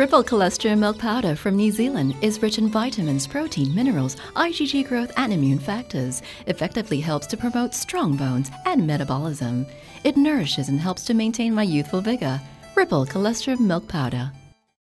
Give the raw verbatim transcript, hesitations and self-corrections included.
Ripple Colostrum Milk Powder from New Zealand is rich in vitamins, protein, minerals, IgG growth, and immune factors. Effectively helps to promote strong bones and metabolism. It nourishes and helps to maintain my youthful vigor. Ripple Colostrum Milk Powder.